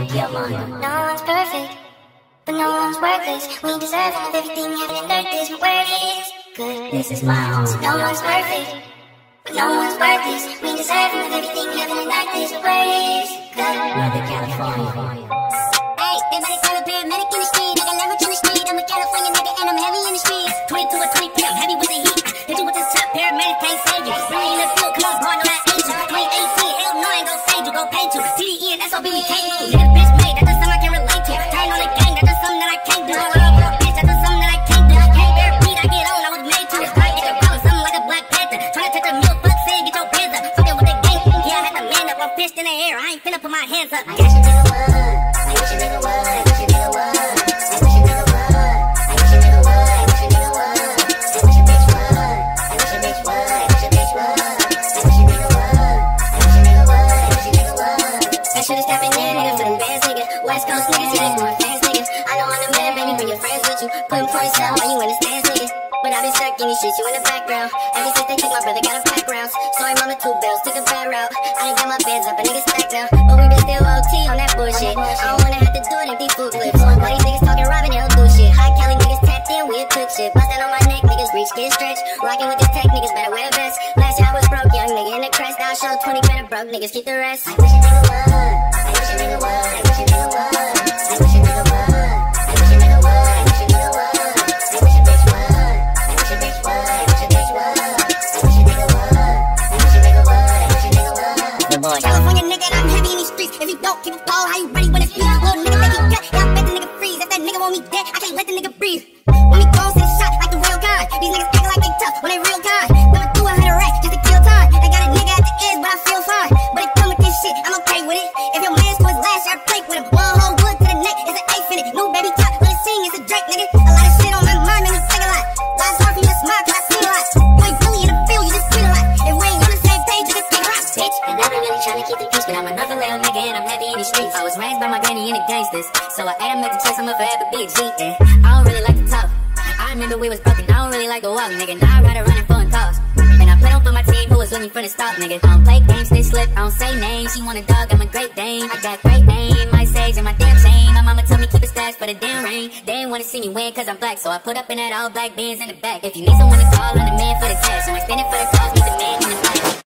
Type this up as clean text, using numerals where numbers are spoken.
your mind. No one's perfect, but no one's worthless. We deserve of everything heaven and earth is. My word is good. This is my home. No one's perfect, but no one's worthless. We deserve of everything heaven and earth is. My word is good. Northern California. Hey, everybody call a paramedic in the street. I got leverage in the street. I'm a California nigga and I'm heavy in the streets. 22 or 23, I'm heavy with the heat. Hit you with this top, paramedic can't save you. Bring in the field, come on, boy, no I ain't you. 2018, hell no, I ain't gon' save you, go paint you. TDE and SOB, you can't move. Hit a bitch made, that's just something I can relate to. Turn on the gang, that's just something that I can't do. Bitch, that's just something that I can't do. Can't bear beat, I get on, I was made to. It's like nigga problem, something like a Black Panther. Tryna touch a milk, fuck, say, get your hands up. Fucking with the gang, yeah, I had to man up. I'm fished in the air, I ain't finna put my hands up. I wish a nigga would. I wish a nigga would. I wish a nigga would. I wish a nigga would. I wish a nigga would. I wish a nigga would. I wish a bitch would. I wish a bitch would. I wish a bitch would. I wish a nigga would. I wish a nigga would. I wish a nigga would. I should've stepped in there, nigga, for them bands, nigga. West Coast niggas, yeah, more fans, nigga. I know I'm the man, baby, bring your friends with you. Putting points out while you in the stands, nigga. But I been stuck in these shit, you in the background. Ever since they took my brother, got a pack rounds. Sorry, mama, 2 bells, took a bad route. I ain't got my bands up, a nigga stacked now. But we been still OT on that bullshit. I don't wanna have to do it empty food clips. But these niggas talking robbing, they don't do shit. High Cali niggas tapped in, we'll cook shit. Bust that on my neck, niggas reach, get stretched. Rockin' with this tech, niggas better wear a vest. Last year I was broke, young nigga in the crest. Now I show 20 better broke, niggas keep the rest. I wish a nigga would. I wish a nigga would. I wish a nigga would. I wish a nigga would. I wish a nigga would. I wish a nigga would. I wish a bitch would. I wish a bitch would. I wish a bitch would. I wish a nigga would. I wish a nigga would. I wish a nigga would. The boy, California nigga, and I'm heavy in these streets. If you don't keep a ball, how you ready when it's beat? Little nigga make it cut, yeah, I bet the nigga freeze. If that nigga want me dead, I can't let the nigga breathe. When we go, send a shot like the real guy. These niggas acting like they tough when they real guy. Never do 100 racks just to kill time. I got a nigga at the edge, but I feel fine. But it come with this shit, I'm okay with it. If your man's was last year, I played with him. One whole wood to the neck, it's an eighth in it. New baby top, when it's sing, it's a Drake, nigga. A lot of shit on my mind, make me think a lot. Why it's hard for you to smile, cause I see a lot. Boy, really in the field, you just see a lot. If we ain't on the same page, you just pick a rock, bitch. And I been really tryna keep the peace, but I'm another little nigga and I'm heavy in these streets. I was raised by my granny and the gangsters, so I am at the chest, I'ma forever be a G. And I don't really like to talk. I remember we was broken, I don't really like to walk, nigga. Now I ride around in foreign cars. And I play on for my team who was with me from the start, nigga. I don't play games, they slip, I don't say names. She want a dog, I'm a Great Dane. I got great name, my sage and my damn chain. My mama told me keep a stash for the damn rain. They ain't wanna see me win cause I'm black, so I put up in that all black Benz in the back. If you need someone to call, I'm the man for the cash. So I'm standing for the cause, meet the man in the back.